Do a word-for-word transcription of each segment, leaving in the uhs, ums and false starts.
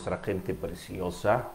nuestra gente preciosa,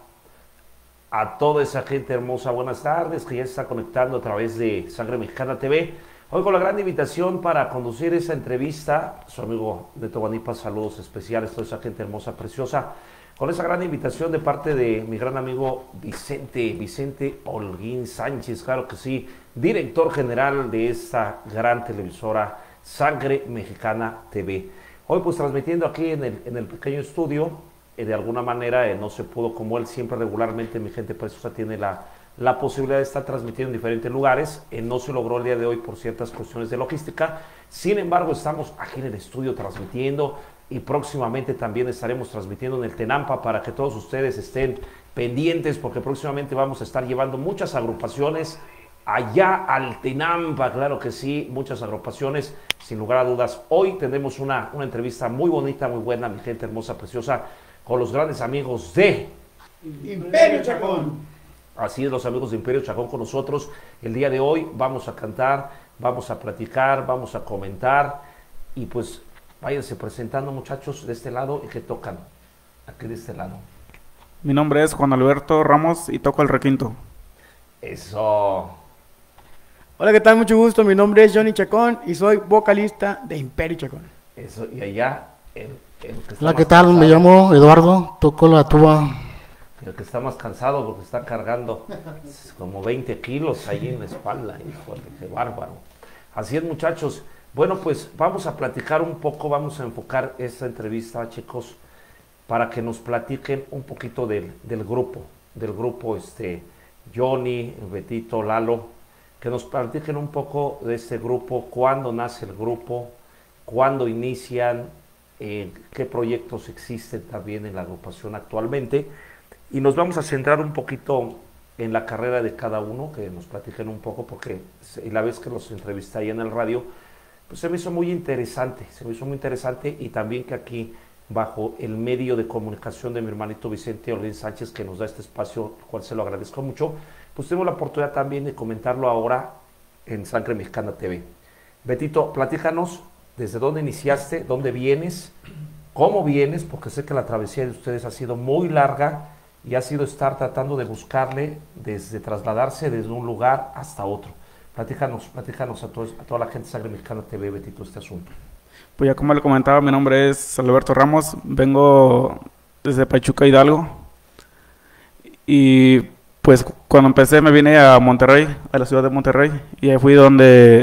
a toda esa gente hermosa, buenas tardes, que ya se está conectando a través de Sangre Mexicana T V. Hoy con la gran invitación para conducir esa entrevista, su amigo Neto Guanipa, saludos especiales a toda esa gente hermosa, preciosa, con esa gran invitación de parte de mi gran amigo Vicente, Vicente Holguín Sánchez, claro que sí, director general de esta gran televisora Sangre Mexicana T V. Hoy pues transmitiendo aquí en el, en el pequeño estudio, eh, de alguna manera eh, no se pudo, como él siempre regularmente, mi gente preciosa tiene la, la posibilidad de estar transmitiendo en diferentes lugares, eh, no se logró el día de hoy por ciertas cuestiones de logística, sin embargo estamos aquí en el estudio transmitiendo y próximamente también estaremos transmitiendo en el Tenampa para que todos ustedes estén pendientes porque próximamente vamos a estar llevando muchas agrupaciones allá al Tenampa, claro que sí, muchas agrupaciones, sin lugar a dudas. Hoy tenemos una, una entrevista muy bonita, muy buena, mi gente hermosa, preciosa, con los grandes amigos de Imperio Chacón. Así es, los amigos de Imperio Chacón con nosotros. El día de hoy vamos a cantar, vamos a platicar, vamos a comentar y pues váyanse presentando, muchachos, de este lado y que tocan aquí de este lado. Mi nombre es Juan Alberto Ramos y toco el requinto. Eso. Hola, ¿qué tal? Mucho gusto. Mi nombre es Johnny Chacón y soy vocalista de Imperio Chacón. Eso, y allá el, el que está Hola, más ¿qué tal? cansado, Me llamo Eduardo, toco la tuba. el que está más cansado porque está cargando como veinte kilos ahí en la espalda. Híjole, qué bárbaro. Así es, muchachos. Bueno, pues vamos a platicar un poco, vamos a enfocar esta entrevista, chicos, para que nos platiquen un poquito del, del grupo, del grupo este, Johnny, Betito, Lalo, que nos platiquen un poco de este grupo, cuándo nace el grupo, cuándo inician, eh, qué proyectos existen también en la agrupación actualmente, y nos vamos a centrar un poquito en la carrera de cada uno, que nos platiquen un poco, porque la vez que los entrevisté ahí en el radio, pues se me hizo muy interesante, se me hizo muy interesante, y también que aquí, bajo el medio de comunicación de mi hermanito Vicente Holguín Sánchez, que nos da este espacio, al cual se lo agradezco mucho, pues tengo la oportunidad también de comentarlo ahora en Sangre Mexicana T V. Betito, platícanos desde dónde iniciaste, dónde vienes, cómo vienes, porque sé que la travesía de ustedes ha sido muy larga y ha sido estar tratando de buscarle, desde trasladarse desde un lugar hasta otro. Platícanos, platícanos a, todos, a toda la gente de Sangre Mexicana T V, Betito, este asunto. Pues ya como le comentaba, mi nombre es Alberto Ramos, vengo desde Pachuca, Hidalgo. Y pues cuando empecé me vine a Monterrey, a la ciudad de Monterrey, y ahí fui donde,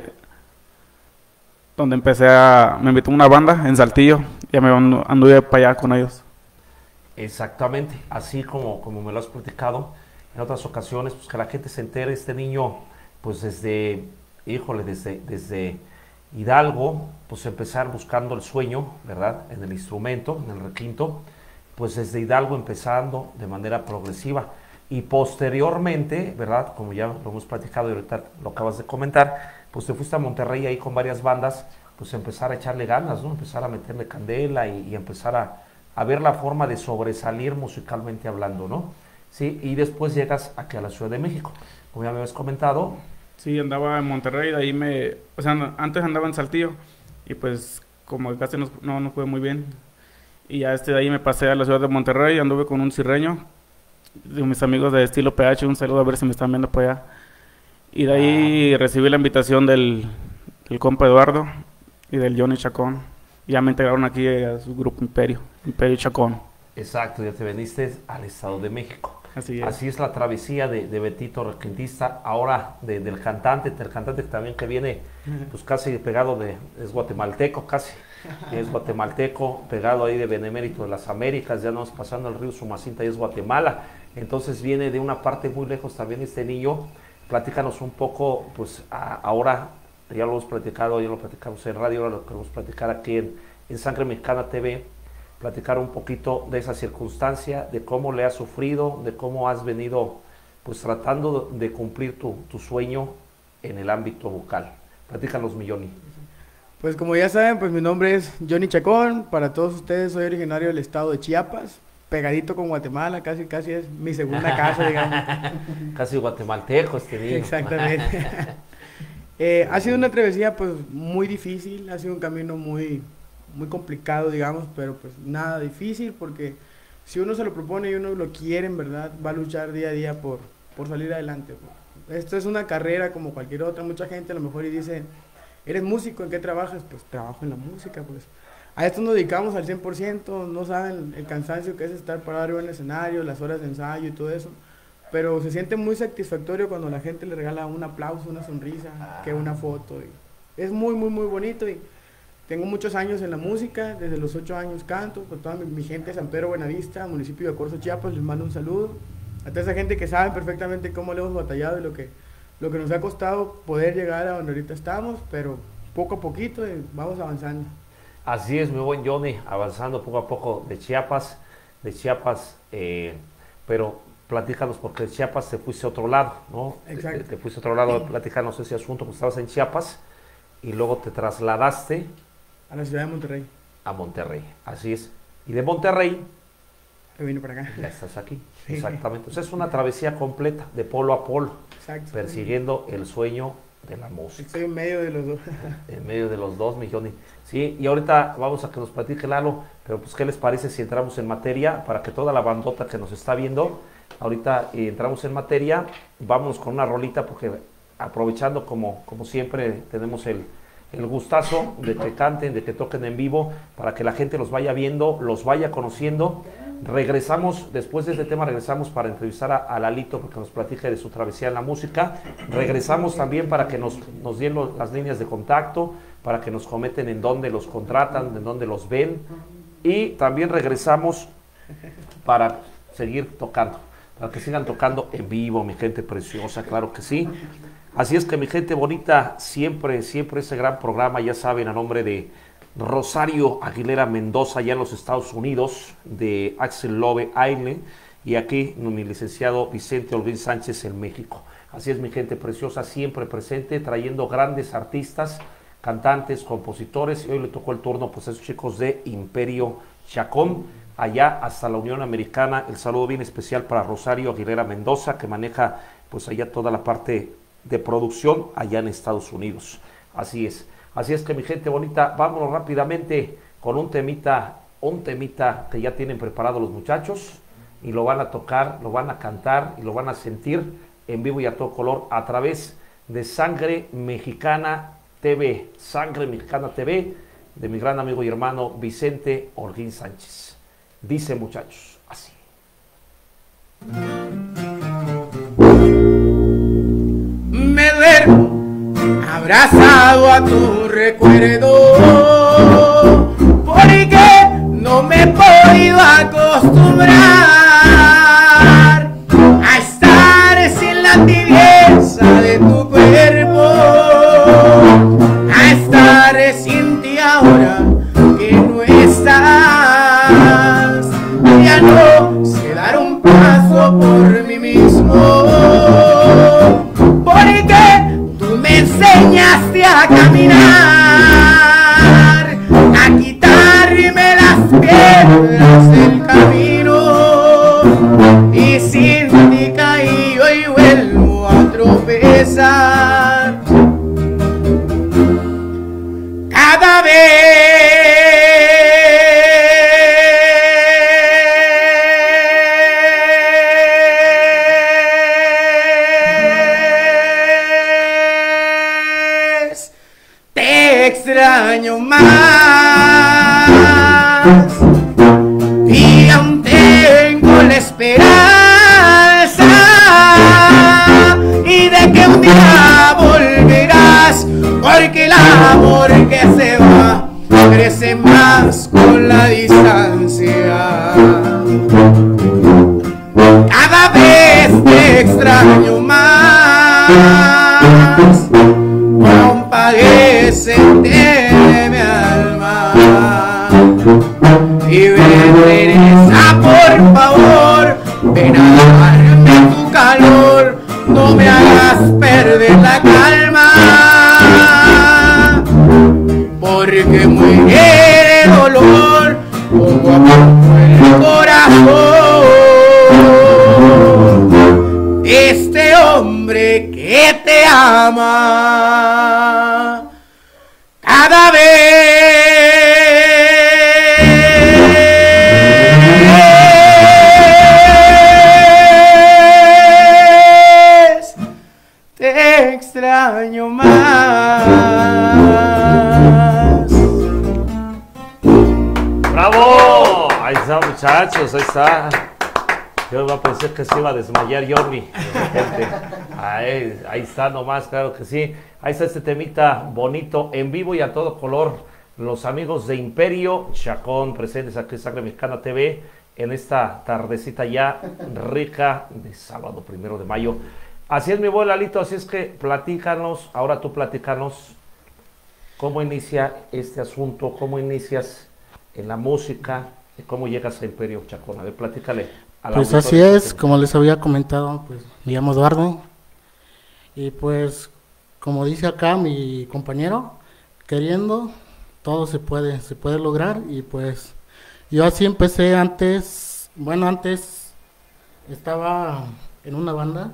donde empecé a, me invitó una banda en Saltillo, y ya me anduve para allá con ellos. Exactamente, así como, como me lo has platicado en otras ocasiones, pues que la gente se entere, este niño, pues desde, híjole, desde, desde Hidalgo, pues empezar buscando el sueño, ¿verdad? En el instrumento, en el requinto, pues desde Hidalgo empezando de manera progresiva y posteriormente, ¿verdad? Como ya lo hemos platicado y ahorita lo acabas de comentar, pues te fuiste a Monterrey ahí con varias bandas, pues empezar a echarle ganas, ¿no? Empezar a meterle candela y, y empezar a, a ver la forma de sobresalir musicalmente hablando, ¿no? Sí, y después llegas aquí a la Ciudad de México, como ya me habías comentado. Sí, andaba en Monterrey, de ahí me, o sea, antes andaba en Saltillo, y pues como casi no, no, no fue muy bien, y ya este de ahí me pasé a la ciudad de Monterrey, anduve con un cirreño, de mis amigos de Estilo P H, un saludo a ver si me están viendo por allá, y de ahí ah. recibí la invitación del, del compa Eduardo y del Johnny Chacón, y ya me integraron aquí a su grupo Imperio, Imperio Chacón. Exacto, ya te veniste al Estado de México. Así es. Así es la travesía de, de Betito, requintista, ahora de, del cantante, del cantante también que viene pues casi pegado de, es guatemalteco casi, es guatemalteco, pegado ahí de Benemérito de las Américas, ya nos pasando el río Sumacinta y es Guatemala, entonces viene de una parte muy lejos también este niño. Platícanos un poco, pues a, ahora, ya lo hemos platicado, ya lo platicamos en radio, ahora lo queremos platicar aquí en, en Sangre Mexicana T V, platicar un poquito de esa circunstancia, de cómo le has sufrido, de cómo has venido pues tratando de cumplir tu, tu sueño en el ámbito vocal. Platícanos, mi Johnny. Pues como ya saben, pues mi nombre es Johnny Chacón, para todos ustedes soy originario del estado de Chiapas, pegadito con Guatemala, casi casi es mi segunda casa, digamos. Casi guatemalteco este niño. Exactamente. eh, ha sido una travesía pues muy difícil, ha sido un camino muy... muy complicado, digamos, pero pues nada difícil porque si uno se lo propone y uno lo quiere en verdad, va a luchar día a día por, por salir adelante. Pues. Esto es una carrera como cualquier otra. Mucha gente a lo mejor y dice, ¿eres músico? ¿En qué trabajas? Pues trabajo en la música, pues. A esto nos dedicamos al cien por ciento, no saben el cansancio que es estar parado arriba en el escenario, las horas de ensayo y todo eso. Pero se siente muy satisfactorio cuando la gente le regala un aplauso, una sonrisa, ah. que una foto. Y es muy, muy, muy bonito. Y tengo muchos años en la música, desde los ocho años canto, con toda mi, mi gente de San Pedro Buenavista, municipio de Corzo, Chiapas, les mando un saludo. A toda esa gente que sabe perfectamente cómo le hemos batallado y lo que, lo que nos ha costado poder llegar a donde ahorita estamos, pero poco a poquito y vamos avanzando. Así es, mi buen Johnny, avanzando poco a poco de Chiapas, de Chiapas, eh, pero platícanos, porque de Chiapas te fuiste a otro lado, ¿no? Exacto. Te, te fuiste a otro lado, platícanos ese asunto, porque estabas en Chiapas y luego te trasladaste a la ciudad de Monterrey. A Monterrey, así es. Y de Monterrey me vine para acá. Ya estás aquí, sí. Exactamente. Entonces es una travesía completa, de polo a polo, exacto, persiguiendo el sueño de la música. Estoy en medio de los dos. En medio de los dos, mi Johnny. Sí, y ahorita vamos a que nos platique Lalo, pero pues ¿qué les parece si entramos en materia? Para que toda la bandota que nos está viendo, ahorita eh, entramos en materia, vamos con una rolita, porque aprovechando como, como siempre tenemos el, el gustazo de que canten, de que toquen en vivo, para que la gente los vaya viendo, los vaya conociendo. Regresamos, después de este tema regresamos para entrevistar a, a Lalito, porque nos platique de su travesía en la música. Regresamos también para que nos, nos den lo, las líneas de contacto, para que nos comenten en dónde los contratan, en dónde los ven. Y también regresamos para seguir tocando, para que sigan tocando en vivo, mi gente preciosa, claro que sí. Así es que mi gente bonita, siempre, siempre ese gran programa, ya saben, a nombre de Rosario Aguilera Mendoza, allá en los Estados Unidos, de Axel Love Island, y aquí mi licenciado Vicente Holguín Sánchez en México. Así es, mi gente preciosa, siempre presente, trayendo grandes artistas, cantantes, compositores, y hoy le tocó el turno pues a esos chicos de Imperio Chacón, allá hasta la Unión Americana. El saludo bien especial para Rosario Aguilera Mendoza, que maneja pues allá toda la parte de producción allá en Estados Unidos. Así es. Así es que mi gente bonita, vámonos rápidamente con un temita, un temita que ya tienen preparado los muchachos y lo van a tocar, lo van a cantar y lo van a sentir en vivo y a todo color a través de Sangre Mexicana T V, Sangre Mexicana T V, de mi gran amigo y hermano Vicente Holguín Sánchez. Dice, muchachos, así. Me duermo abrazado a tu recuerdo, porque no me he podido acostumbrar a estar sin la tibieza de tu cuerpo, a estar sin ti ahora que no estás. Ya no sé dar un paso por mí mismo, porque me enseñaste a caminar, a quitarme las piedras del camino, y sin ti caí hoy vuelvo a tropezar. Cada vez extraño más, y aún tengo la esperanza y de que un día volverás, porque el amor que se va crece más con la distancia. Cada vez te extraño más, compadécete mi alma y regresa, por favor, ven a darme tu calor, no me hagas perder la calma, porque muere el dolor poco a poco el corazón, este hombre que te ama. Cada vez más. ¡Bravo! Ahí está, muchachos, ahí está. Yo iba a pensar que se iba a desmayar Johnny. Ahí, ahí está nomás, claro que sí. Ahí está este temita bonito, en vivo y a todo color. Los amigos de Imperio Chacón presentes aquí en Sangre Mexicana T V en esta tardecita ya rica de sábado primero de mayo. Así es, mi buen Lalito, así es que platícanos, ahora tú platícanos cómo inicia este asunto, cómo inicias en la música y cómo llegas a Imperio Chacón. A ver, platícale. A la Pues así es, como les había comentado, pues me llamo Eduardo y pues como dice acá mi compañero, queriendo todo se puede, se puede lograr y pues yo así empecé antes, bueno antes estaba en una banda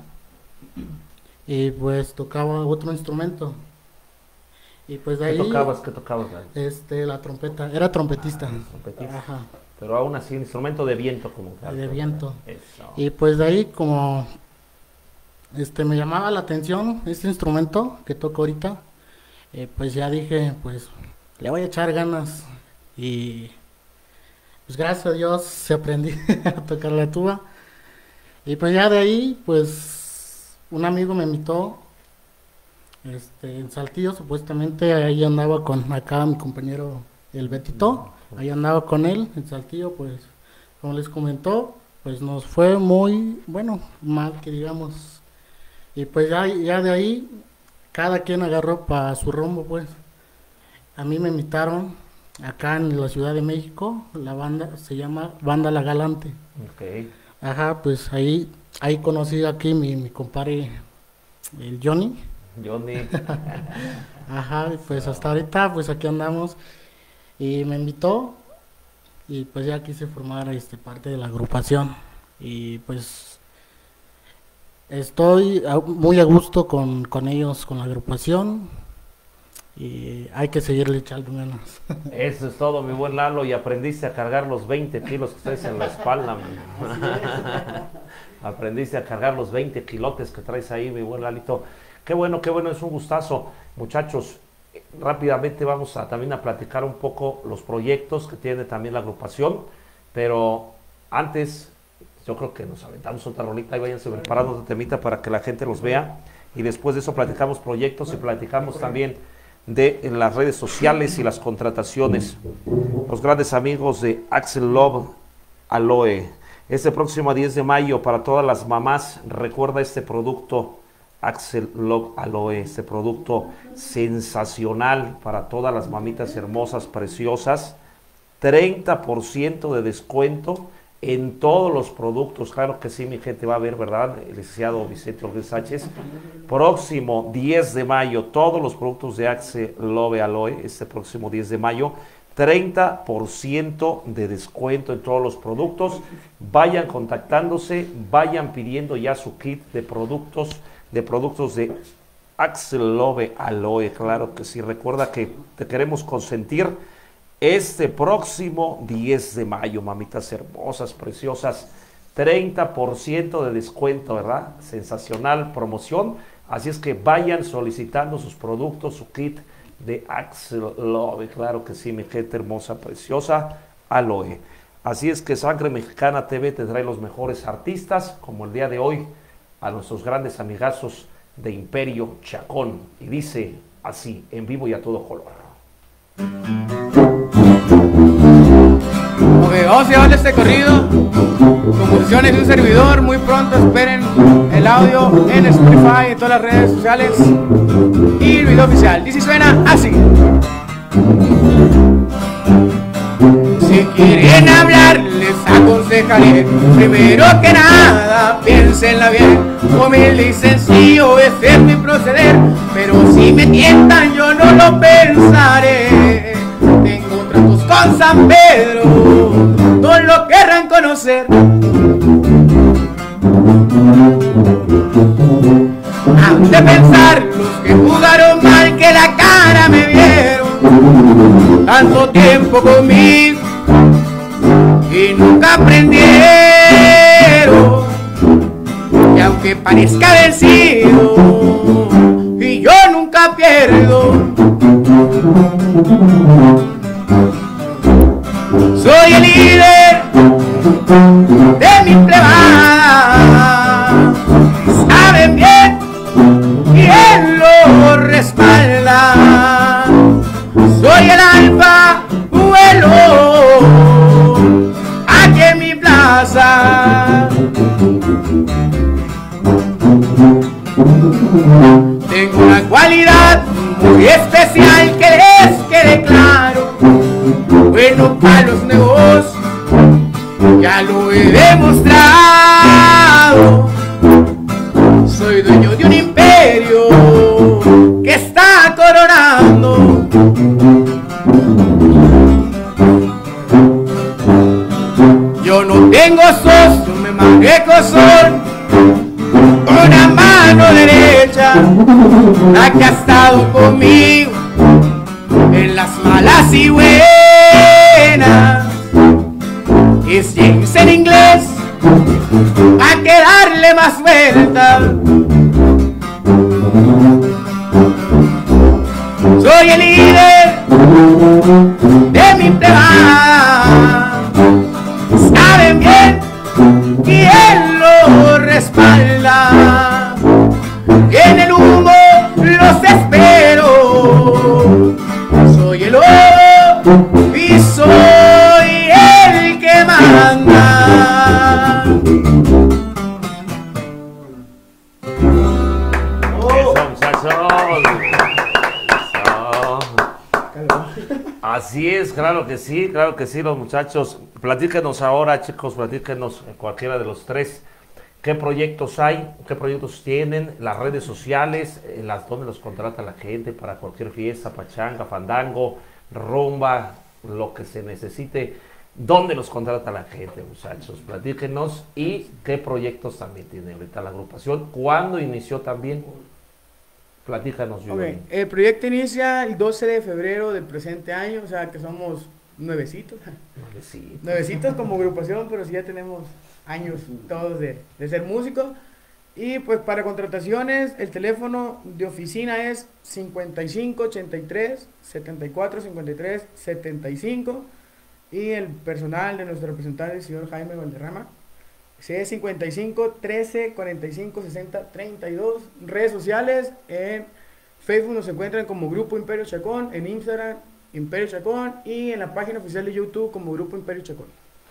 y pues tocaba otro instrumento y pues de ahí... ¿Qué tocabas? ¿Qué tocabas? Este, la trompeta, era trompetista. Ah, trompetista. Ajá. Pero aún así, instrumento de viento como tal. De viento. Eso. Y pues de ahí como este me llamaba la atención este instrumento que toco ahorita, eh, pues ya dije, pues le voy a echar ganas y pues gracias a Dios se aprendí a tocar la tuba y pues ya de ahí pues un amigo me invitó este, en Saltillo, supuestamente ahí andaba con acá mi compañero el Betito, ahí andaba con él en Saltillo, pues como les comentó, pues nos fue muy, bueno, mal que digamos, y pues ya, ya de ahí cada quien agarró para su rumbo, pues a mí me invitaron acá en la Ciudad de México, la banda se llama Banda La Galante. Okay. Ajá, pues ahí, ahí conocí aquí mi, mi compadre, el Johnny. Johnny. Ajá, pues hasta ahorita, pues aquí andamos. Y me invitó y pues ya quise formar este, parte de la agrupación. Y pues estoy a, muy a gusto con, con ellos, con la agrupación. Y hay que seguirle echando ganas. Eso es todo, mi buen Lalo, y aprendiste a cargar los veinte kilos que traes en la espalda. Aprendiste a cargar los veinte kilotes que traes ahí, mi buen Lalito. Qué bueno, qué bueno, es un gustazo. Muchachos, rápidamente vamos a también a platicar un poco los proyectos que tiene también la agrupación, pero antes yo creo que nos aventamos otra rolita y váyanse preparando otra temita para que la gente los vea, y después de eso platicamos proyectos y platicamos también de en las redes sociales y las contrataciones. Los grandes amigos de Axel Love Aloe, este próximo diez de mayo para todas las mamás, recuerda este producto Axel Love Aloe, este producto sensacional para todas las mamitas hermosas, preciosas, treinta por ciento de descuento en todos los productos. Claro que sí, mi gente, va a ver, ¿verdad? El licenciado Vicente Ortiz Sánchez, próximo diez de mayo, todos los productos de Axel Love Aloe, este próximo diez de mayo, treinta por ciento de descuento en todos los productos. Vayan contactándose, vayan pidiendo ya su kit de productos, de productos de Axel Love Aloe, claro que sí. Recuerda que te queremos consentir este próximo diez de mayo, mamitas hermosas, preciosas, treinta por ciento de descuento, ¿verdad? Sensacional promoción, así es que vayan solicitando sus productos, su kit de Axel Love, claro que sí, mi gente hermosa, preciosa, Aloe. Así es que Sangre Mexicana T V te trae los mejores artistas, como el día de hoy, a nuestros grandes amigazos de Imperio Chacón, y dice así, en vivo y a todo color. Ok, vamos a llevarle este corrido, composiciones de un servidor, muy pronto esperen el audio en Spotify, en todas las redes sociales, y el video oficial, dice y suena así. Si quieren hablar, les aconsejaré, primero que nada, piénsenla bien, humilde y sencillo ese es mi proceder, pero si me tientan yo no lo pensaré, tengo tratos con San Pedro, todos lo querrán conocer. Han de pensar los que jugaron mal que la cara me vieron, tanto tiempo conmigo y nunca aprendieron, y aunque parezca vencido y yo nunca pierdo, Soy el líder de mi plebada, saben bien quién lo respalda. Soy el alfa, vuelo aquí en mi plaza. Tengo una cualidad muy especial que les quede claro. Bueno para los negocios, ya lo he demostrado. Soy dueño de un imperio que está coronando. Yo no tengo socio, me manejo solo, una mano derecha, la que ha estado conmigo en las malas y buenas. Es James en inglés, hay que darle más vuelta. Soy el líder de mi plebada, saben bien quién lo respalda. En el humo los espero. Soy el oro y soy el que manda. Eso, muchachos. Eso. Así es, claro que sí, claro que sí, los muchachos. Platíquenos ahora, chicos, platíquenos eh, cualquiera de los tres. ¿Qué proyectos hay? ¿Qué proyectos tienen? Las redes sociales, eh, las donde los contrata la gente para cualquier fiesta, pachanga, fandango, rumba, lo que se necesite. ¿Dónde los contrata la gente, muchachos? Platíquenos. ¿Y qué proyectos también tiene ahorita la agrupación? ¿Cuándo inició también? Platícanos, Julio. Okay. El proyecto inicia el doce de febrero del presente año, o sea que somos nuevecitos. Nuevecitos. Nuevecitos como agrupación, pero sí ya tenemos años todos de, de ser músicos. Y pues para contrataciones, el teléfono de oficina es cincuenta y cinco ochenta y tres setenta y cuatro cincuenta y tres setenta y cinco. Y el personal de nuestro representante, el señor Jaime Valderrama, es cincuenta y cinco trece cuarenta y cinco sesenta treinta y dos. Redes sociales, en Facebook nos encuentran como Grupo Imperio Chacón, en Instagram Imperio Chacón y en la página oficial de YouTube como Grupo Imperio Chacón.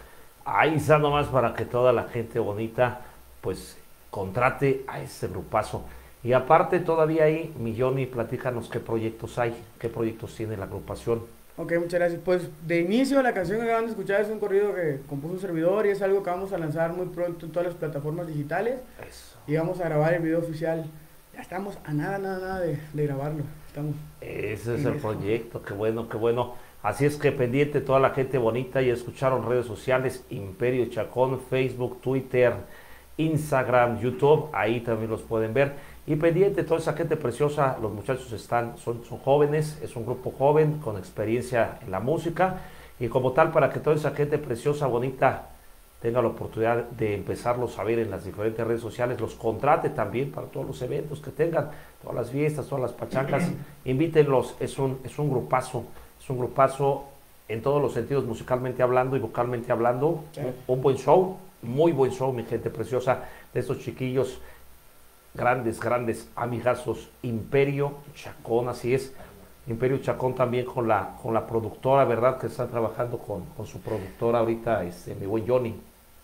Ahí está nomás para que toda la gente bonita pues contrate a este grupazo. Y aparte todavía hay, Milloni, platícanos qué proyectos hay, qué proyectos tiene la agrupación. Ok, muchas gracias. Pues de inicio la canción que acaban de escuchar es un corrido que compuso un servidor y es algo que vamos a lanzar muy pronto en todas las plataformas digitales. Eso. Y vamos a grabar el video oficial. Ya estamos a nada, nada, nada de, de grabarlo. Estamos Ese es el proyecto, qué bueno, qué bueno. Así es que pendiente toda la gente bonita, ya escucharon redes sociales, Imperio Chacón, Facebook, Twitter, Instagram, YouTube, ahí también los pueden ver. Y pendiente toda esa gente preciosa, los muchachos están, son, son jóvenes, es un grupo joven con experiencia en la música y como tal para que toda esa gente preciosa, bonita, tenga la oportunidad de empezarlos a ver en las diferentes redes sociales, los contrate también para todos los eventos que tengan, todas las fiestas, todas las pachangas, invítenlos, es un, es un grupazo, es un grupazo en todos los sentidos, musicalmente hablando y vocalmente hablando, sí. un, un buen show, muy buen show, mi gente preciosa, de estos chiquillos, grandes, grandes amigazos, Imperio Chacón, así es, Imperio Chacón también con la, con la productora, ¿verdad? Que están trabajando con, con su productora ahorita, este, mi buen Johnny.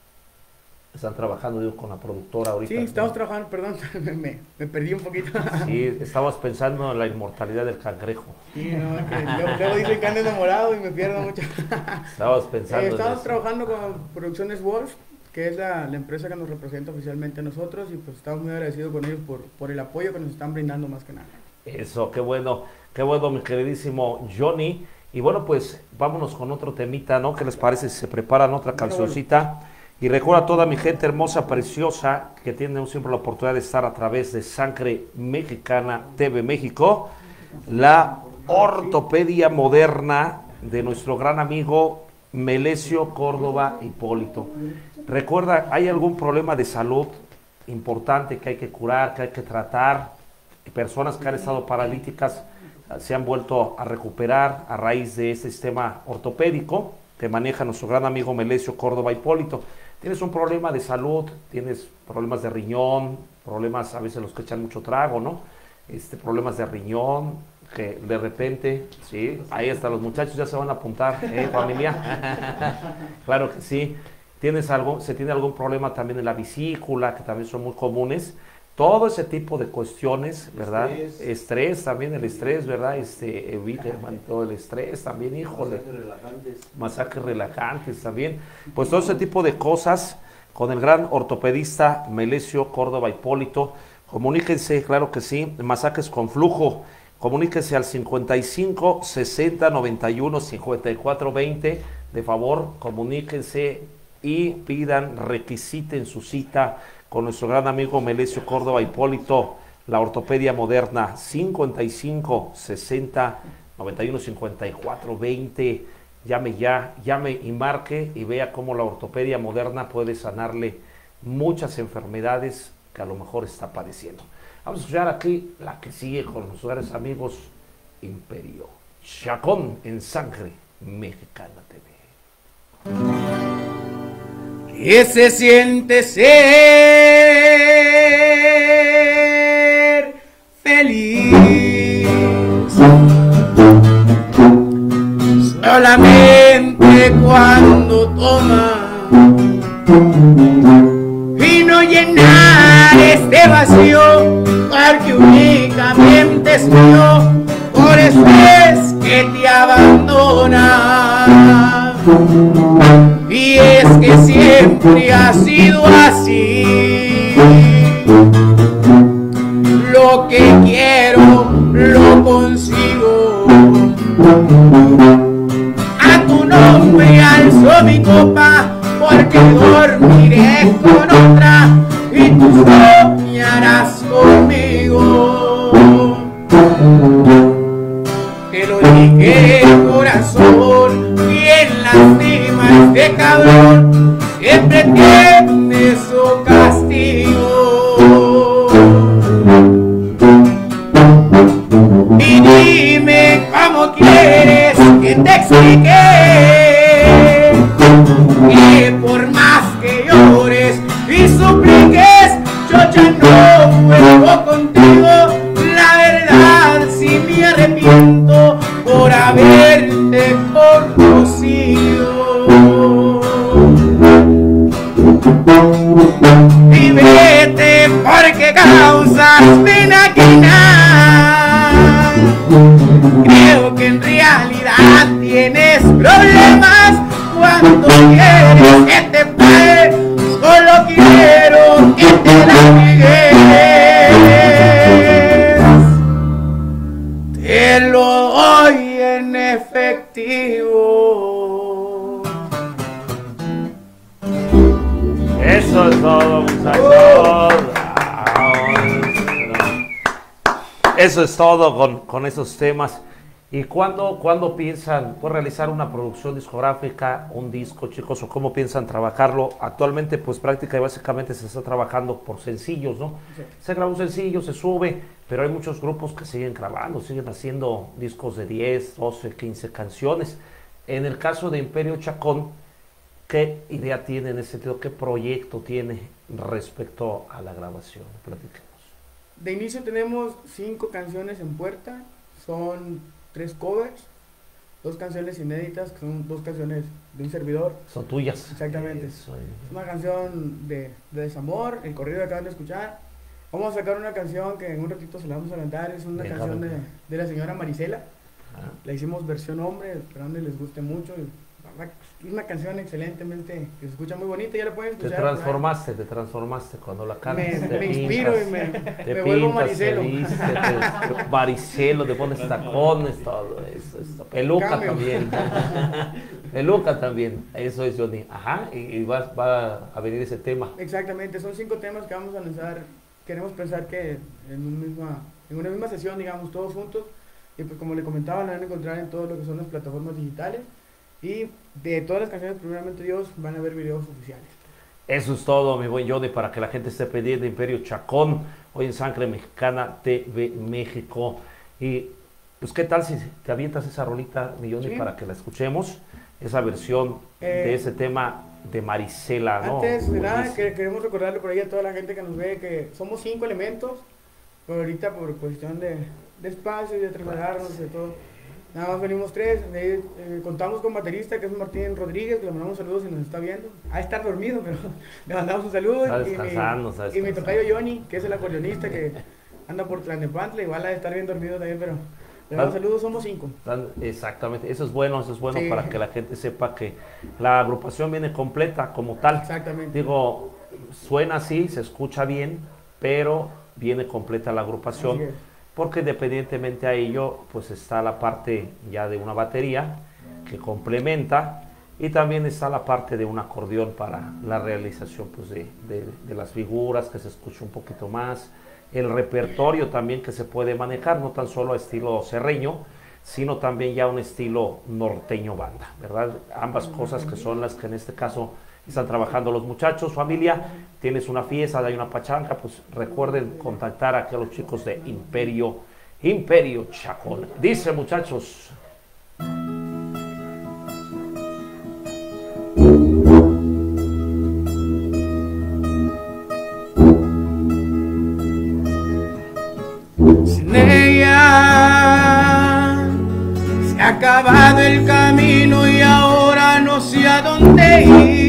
Están trabajando digo, con la productora ahorita. Sí, estamos ¿no? trabajando, perdón, me, me perdí un poquito. Sí, estabas pensando en la inmortalidad del cangrejo. Sí, no, que luego, luego dicen que ando enamorado y me pierdo mucho. Estabas pensando eh, en Estamos eso. trabajando con Producciones Wolf, que es la, la empresa que nos representa oficialmente a nosotros, y pues estamos muy agradecidos con ellos por, por el apoyo que nos están brindando más que nada. Eso, qué bueno, qué bueno, mi queridísimo Johnny. Y bueno, pues vámonos con otro temita, ¿no? ¿Qué les parece si se preparan otra cancioncita? Y recuerda a toda mi gente hermosa, preciosa, que tiene siempre la oportunidad de estar a través de Sangre Mexicana T V México, la ortopedia moderna de nuestro gran amigo Melesio Córdoba Hipólito. Recuerda, ¿hay algún problema de salud importante que hay que curar, que hay que tratar? Personas que han estado paralíticas, se han vuelto a recuperar a raíz de este sistema ortopédico que maneja nuestro gran amigo Melesio Córdoba Hipólito. Tienes un problema de salud, tienes problemas de riñón, problemas a veces los que echan mucho trago, ¿no? Este, problemas de riñón, que de repente, sí, ahí hasta los muchachos ya se van a apuntar, ¿eh, familia? Claro que sí. Tienes algo, se tiene algún problema también en la vesícula, que también son muy comunes. Todo ese tipo de cuestiones, ¿verdad? Estrés, estrés también, el estrés, ¿verdad? Este, evite todo el estrés también, híjole. Masajes relajantes. Masajes relajantes también. Pues todo ese tipo de cosas con el gran ortopedista Melesio Córdoba Hipólito. Comuníquense, claro que sí, masajes con flujo. Comuníquense al cincuenta y cinco, sesenta, noventa y uno, cincuenta y cuatro, veinte. De favor, comuníquense y pidan, requisiten su cita con nuestro gran amigo Melesio Córdoba Hipólito, la ortopedia moderna, cincuenta y cinco, sesenta, noventa y uno, cincuenta y cuatro, veinte. Llame ya, llame y marque y vea cómo la ortopedia moderna puede sanarle muchas enfermedades que a lo mejor está padeciendo. Vamos a escuchar aquí la que sigue con nuestros grandes amigos Imperio Chacón en Sangre Mexicana T V. ¿Qué se siente ser feliz? Solamente cuando toma y no llenar este vacío, porque únicamente es mío, por eso es que te abandona. Y es que siempre ha sido así. Lo que quiero lo consigo. A tu nombre alzo mi copa, porque dormiré con otra y tú soñarás conmigo. Te lo dije, corazón, quien lastima a este cabrón siempre tiene su castigo. Y dime cómo quieres que te explique que por más que llores y supliques, yo ya no vuelvo contigo. La verdad sí me arrepiento por haberte conocido. Y vete porque causas pena que nada. Creo que en realidad tienes problemas cuando quieres que te pague. Solo quiero que te la niegues. Te lo doy en efectivo. Eso es todo, muchachos. Eso es todo con, con esos temas. ¿Y cuándo, cuándo piensan pues, realizar una producción discográfica, un disco, chicos, o cómo piensan trabajarlo? Actualmente, pues práctica y básicamente se está trabajando por sencillos, ¿no? Sí. Se graba un sencillo, se sube, pero hay muchos grupos que siguen grabando, siguen haciendo discos de diez, doce, quince canciones. En el caso de Imperio Chacón, ¿qué idea tiene en ese sentido? ¿Qué proyecto tiene respecto a la grabación? Platíquenos. De inicio tenemos cinco canciones en puerta, son tres covers, dos canciones inéditas, que son dos canciones de un servidor. Son tuyas. Exactamente. Eso. Es una canción de, de desamor, el corrido que acaban de escuchar. Vamos a sacar una canción que en un ratito se la vamos a aventar, es una Déjame. canción de, de la señora Marisela. Ah. La hicimos versión hombre, esperando que les guste mucho. Es una canción excelentemente, que se escucha muy bonita, ya la pueden escuchar. Te transformaste, te transformaste cuando la cantas. Me, te me pintas, inspiro y me, te me pintas, vuelvo Maricelo. Te viste, te, Maricelo, te pones tacones, todo eso, eso. Peluca Cambio. también. Peluca también, eso es Johnny. Ajá, y, y va, va a venir ese tema. Exactamente, son cinco temas que vamos a lanzar. Queremos pensar que en, un misma, en una misma sesión, digamos, todos juntos. Y pues como le comentaba, la van a encontrar en todo lo que son las plataformas digitales. Y de todas las canciones, primeramente Dios, van a haber videos oficiales. Eso es todo, mi buen Johnny, para que la gente esté pendiente de Imperio Chacón, hoy en Sangre Mexicana T V México. Y Pues qué tal si te avientas esa rolita, mi Johnny, Sí. para que la escuchemos, esa versión Eh, de ese tema de Marisela, ¿no? Antes de nada, Buenísimo. que- queremos recordarle por ahí a toda la gente que nos ve que somos cinco elementos, pero ahorita por cuestión de, de espacio y de trasladarnos y de todo, nada más venimos tres. Eh, eh, contamos con baterista que es Martín Rodríguez, que le mandamos saludos si nos está viendo. Ha de estar dormido, pero le mandamos un saludo. Está y descansando, está mi, y mi descansando. tocayo Johnny, que es el acordeonista que anda por Tlalnepantla, igual ha de estar bien dormido también, pero le damos Ah. saludos, somos cinco. Dan- Exactamente, eso es bueno, eso es bueno Sí. para que la gente sepa que la agrupación viene completa como tal. Exactamente. Digo, suena así, se escucha bien, pero viene completa la agrupación, Así es. porque independientemente a ello, pues está la parte ya de una batería que complementa, y también está la parte de un acordeón para la realización, pues, de, de- de las figuras, que se escuche un poquito más, el repertorio también que se puede manejar, no tan solo a estilo serreño, sino también ya un estilo norteño banda, ¿verdad? Ambas cosas que son las que en este caso están trabajando los muchachos. Familia, tienes una fiesta, hay una pachanga, pues recuerden contactar aquí a los chicos de Imperio, Imperio Chacón. Dice, muchachos. Sin ella se ha acabado el camino y ahora no sé a dónde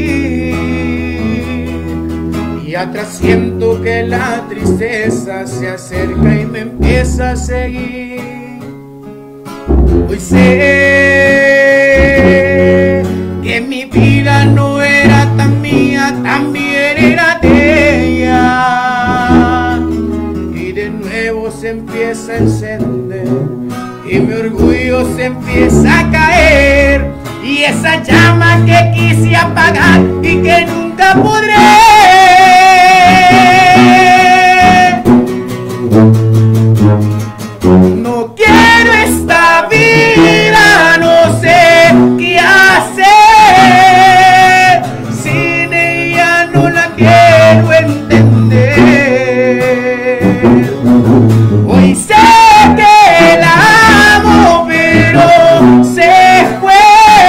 ir. Y atrás siento que la tristeza se acerca y me empieza a seguir. Hoy sé que mi vida no era tan mía, también era de ella. Y de nuevo se empieza a encender y mi orgullo se empieza a caer, y esa llama que quise apagar y que nunca podré. No quiero esta vida, no sé qué hacer, sin ella no la quiero entender. Hoy sé que la amo, pero se fue,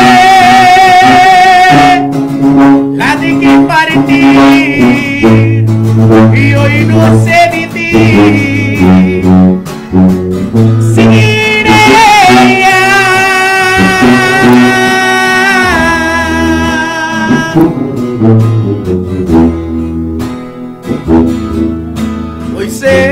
la dejé partir y hoy no sé vivir sin ella. Hoy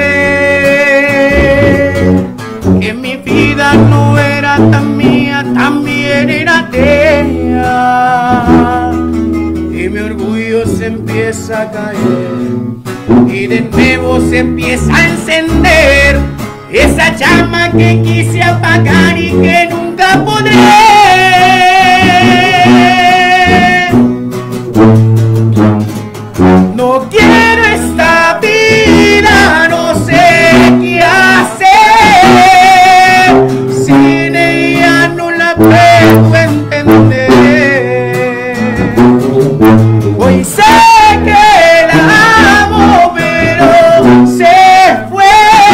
sé que mi vida no era tan mía, también era de ella. Y mi orgullo se empieza a caer y de nuevo se empieza a encender esa llama que quise apagar y que nunca podré. No quiero esta vida, no sé qué hacer, sin ella no la puedo entender. Hoy sé que la amo, pero se fue,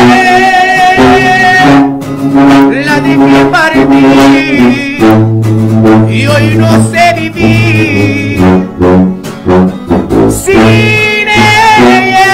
la dejé partir y hoy no sé vivir sin ella.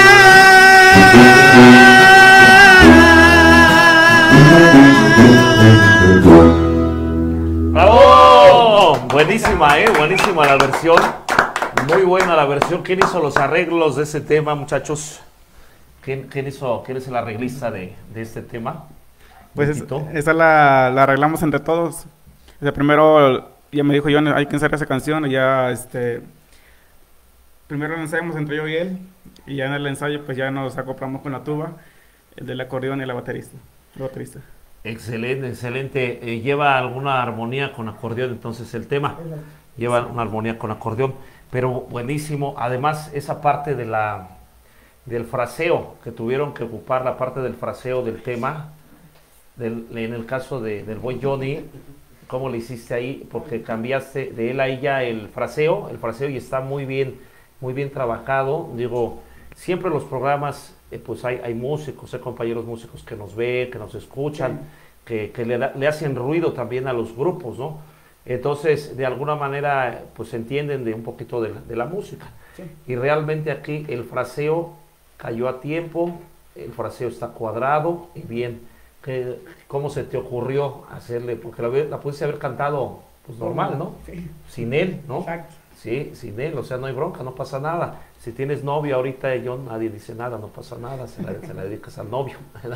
¡Bravo! Buenísima, ¿eh? Buenísima la versión. Muy buena la versión. ¿Quién hizo los arreglos de ese tema, muchachos? ¿Quién, quién hizo, quién es el arreglista de, de este tema? Pues es- Tito. esa la, la arreglamos entre todos. O sea, primero ya me dijo John, hay que ensayar esa canción, y ya este primero la ensayamos entre yo y él, y ya en el ensayo pues ya nos acoplamos con la tuba, el del acordeón y la baterista, el baterista. Excelente, excelente. Eh, ¿Lleva alguna armonía con acordeón entonces el tema? Lleva una armonía con acordeón, pero buenísimo. Además, esa parte de la del fraseo, que tuvieron que ocupar la parte del fraseo del tema, del, en el caso de, del buen Johnny, ¿cómo le hiciste ahí? Porque cambiaste de él a ella el fraseo, el fraseo y está muy bien, muy bien trabajado. Digo, siempre los programas, eh, pues hay, hay músicos, hay compañeros músicos que nos ven, que nos escuchan, que, que le, le hacen ruido también a los grupos, ¿no? Entonces, de alguna manera, pues entienden de un poquito de la, de la música. Sí. Y realmente aquí el fraseo cayó a tiempo, el fraseo está cuadrado y bien. ¿Qué, ¿Cómo se te ocurrió hacerle? Porque la, la pudiste haber cantado pues normal, ¿no? Sí. Sin él, ¿no? Exacto. Sí, sin él, o sea, no hay bronca, no pasa nada. Si tienes novio ahorita, yo nadie dice nada, no pasa nada, se la, se la dedicas al novio.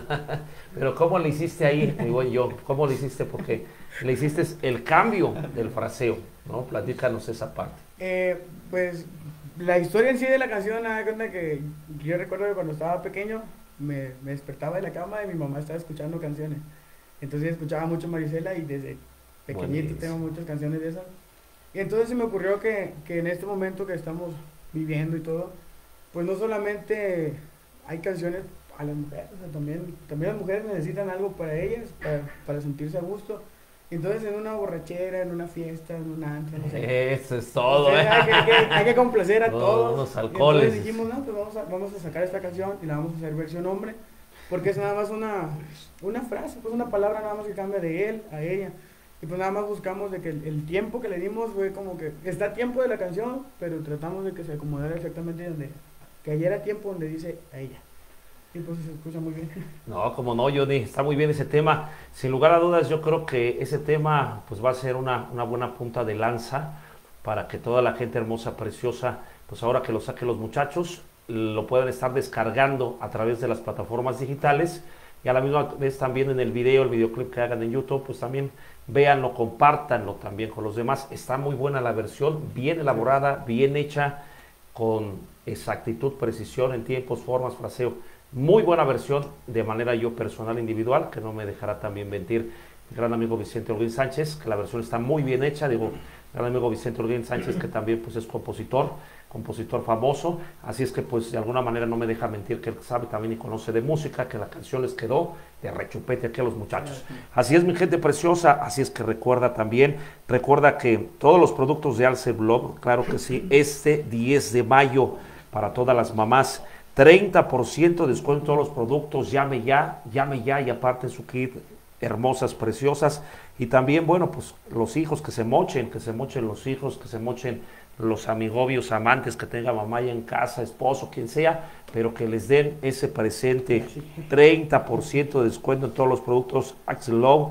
Pero ¿cómo le hiciste ahí, mi buen yo? ¿Cómo le hiciste? Porque le hiciste el cambio del fraseo, ¿no? Platícanos esa parte. Eh, pues la historia en sí de la canción, nada cuenta que yo recuerdo que cuando estaba pequeño me, me despertaba de la cama y mi mamá estaba escuchando canciones. Entonces escuchaba mucho Marisela y desde pequeñito Buenísimo. Tengo muchas canciones de esas. Y entonces se me ocurrió que, que en este momento que estamos viviendo y todo, pues no solamente hay canciones a las mujeres, o sea, también, también las mujeres necesitan algo para ellas, para, para sentirse a gusto. Entonces en una borrachera, en una fiesta, en un antro, no sé. Eso es todo, Entonces, ¿eh? hay, que, hay, que, hay que complacer a no, todos. Unos alcoholes. Y entonces dijimos, no, pues vamos a, vamos a sacar esta canción y la vamos a hacer versión hombre, porque es nada más una, una frase, pues una palabra nada más que cambia de él a ella. Y pues nada más buscamos de que el, el tiempo que le dimos fue como que está a tiempo de la canción, pero tratamos de que se acomodara exactamente donde, que ayer era tiempo donde dice a ella. Y pues se escucha muy bien. No, como no, Johnny, está muy bien ese tema. Sin lugar a dudas, yo creo que ese tema pues va a ser una, una buena punta de lanza para que toda la gente hermosa, preciosa, pues ahora que lo saquen los muchachos, lo puedan estar descargando a través de las plataformas digitales y a la misma vez también en el video, el videoclip que hagan en YouTube, pues también véanlo, compártanlo también con los demás. Está muy buena la versión, bien elaborada, bien hecha, con exactitud, precisión en tiempos, formas, fraseo. Muy buena versión, de manera yo personal, individual, que no me dejará también mentir mi gran amigo Vicente Holguín Sánchez, que la versión está muy bien hecha. Digo, gran amigo Vicente Holguín Sánchez, que también pues es compositor, compositor famoso, así es que pues de alguna manera no me deja mentir que él sabe también y conoce de música, que la canción les quedó de rechupete aquí a los muchachos. Así es, mi gente preciosa, así es que recuerda también, recuerda que todos los productos de Alce Blog, claro que sí, este diez de mayo para todas las mamás, treinta por ciento de descuento en todos los productos, llame ya, llame ya y aparte su kit, hermosas, preciosas, y también, bueno, pues los hijos que se mochen, que se mochen los hijos, que se mochen los amigobios, amantes que tenga mamá ya en casa, esposo, quien sea, pero que les den ese presente, treinta por ciento de descuento en todos los productos Alce Blog,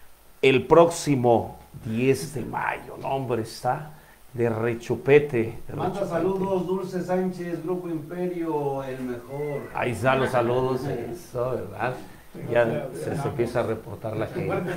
el próximo diez de mayo, no hombre, está de rechupete. De Manda rechupete. saludos, Dulce Sánchez, Grupo Imperio, el mejor. Ahí están los saludos, eso, ¿verdad? Ya se, se empieza a reportar la gente.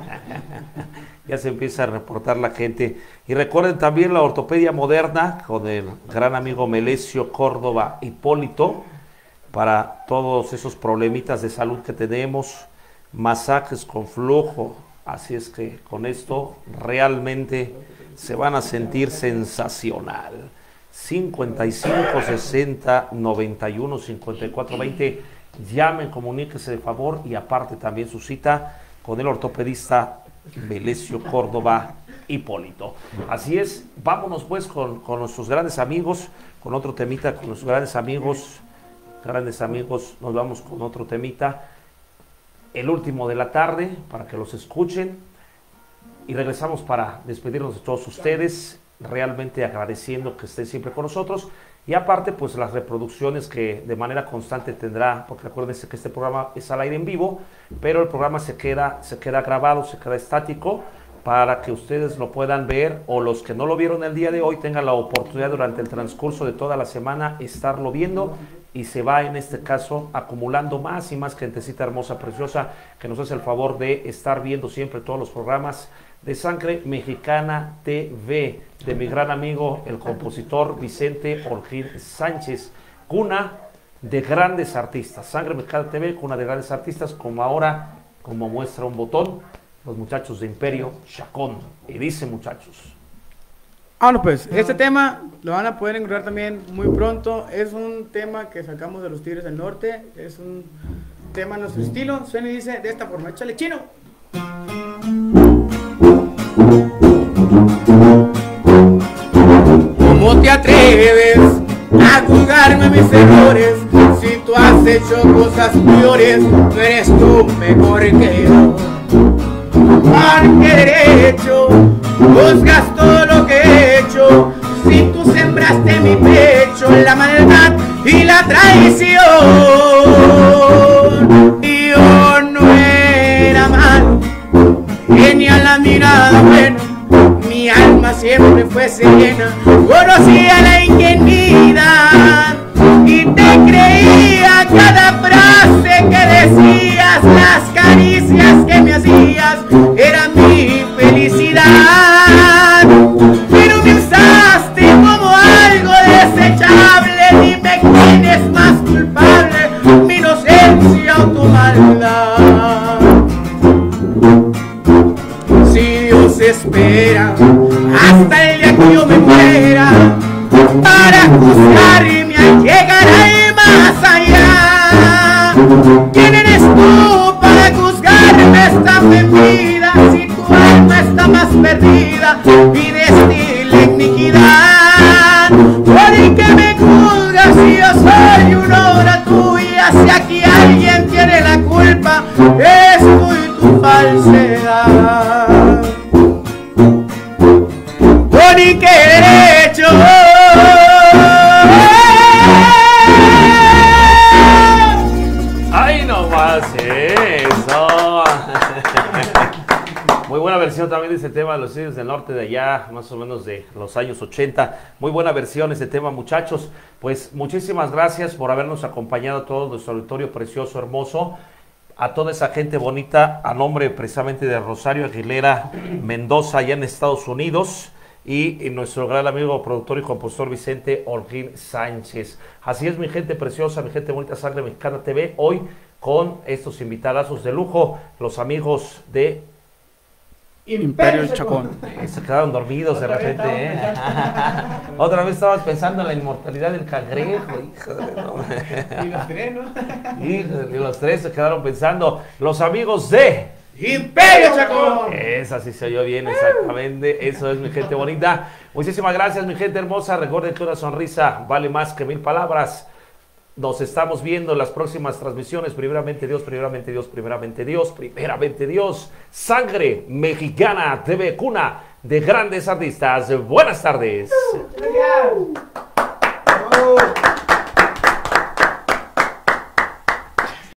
Ya se empieza a reportar la gente. Y recuerden también la ortopedia moderna con el gran amigo Melesio Córdoba Hipólito para todos esos problemitas de salud que tenemos, masajes con flujo. Así es que con esto realmente se van a sentir sensacional. cincuenta y cinco, sesenta, noventa y uno, cincuenta y cuatro, veinte. Llamen, comuníquese de favor y aparte también su cita con el ortopedista Melesio Córdoba Hipólito. Así es, vámonos pues con, con nuestros grandes amigos, con otro temita, con nuestros grandes amigos, grandes amigos, nos vamos con otro temita, el último de la tarde, para que los escuchen, y regresamos para despedirnos de todos ustedes, realmente agradeciendo que estén siempre con nosotros. Y aparte, pues las reproducciones que de manera constante tendrá, porque acuérdense que este programa es al aire en vivo, pero el programa se queda, se queda grabado, se queda estático, para que ustedes lo puedan ver, o los que no lo vieron el día de hoy tengan la oportunidad durante el transcurso de toda la semana estarlo viendo, y se va en este caso acumulando más y más gentecita hermosa, preciosa, que nos hace el favor de estar viendo siempre todos los programas de Sangre Mexicana T V, de mi gran amigo, el compositor Vicente Holguín Sánchez, cuna de grandes artistas. Sangre Mexicana T V, cuna de grandes artistas, como ahora, como muestra un botón, los muchachos de Imperio Chacón. Y dice, muchachos. Ah, no, pues, este tema lo van a poder encontrar también muy pronto. Es un tema que sacamos de los Tigres del Norte. Es un tema a nuestro estilo. Suena y dice de esta forma: échale, chino. ¿Cómo te atreves a juzgarme mis errores? Si tú has hecho cosas peores, no eres tú mejor que yo. ¿Con qué derecho juzgas todo lo que he hecho? Si tú sembraste mi pecho la maldad y la traición. Yo no era malo, tenía la mirada buena, mi alma siempre fue serena, conocía la ingenuidad y te creía cada frase que decías, las caricias que me hacías, era mi felicidad. Pero me usaste como algo desechable, dime quién es más culpable, mi inocencia o tu maldad. Si Dios espera hasta el día que yo me muera para juzgarme al llegar al más allá, ¿quién eres tú para juzgarme esta ofendida? Si tu alma está más perdida y destila iniquidad, ¿por qué me juzgas si yo soy una obra tuya? Si aquí alguien tiene la culpa, es tú y tu falsedad. ¿Por qué derecho? ¡Ay, no más eso! Muy buena versión también de ese tema de los Tigres del Norte de allá, más o menos de los años ochenta. Muy buena versión ese tema, muchachos. Pues muchísimas gracias por habernos acompañado a todo nuestro auditorio precioso, hermoso. A toda esa gente bonita, a nombre precisamente de Rosario Aguilera Mendoza, allá en Estados Unidos. Y, y nuestro gran amigo, productor y compositor Vicente Holguín Sánchez. Así es, mi gente preciosa, mi gente bonita, Sangre Mexicana T V, hoy con estos invitadazos de lujo, los amigos de Imperio El Chacón. Eh, se quedaron dormidos de repente, ¿eh? Otra vez estabas pensando en la inmortalidad del cangrejo, híjole, no. Y los tres, ¿no? Híjole, y los tres se quedaron pensando, los amigos de Imperio Chacón. Esa sí se oyó bien, exactamente. Eso es, mi gente bonita. Muchísimas gracias, mi gente hermosa. Recuerden que una sonrisa vale más que mil palabras. Nos estamos viendo en las próximas transmisiones. Primeramente Dios, primeramente Dios, primeramente Dios, primeramente Dios. Sangre Mexicana T V, cuna de grandes artistas. Buenas tardes. Gracias.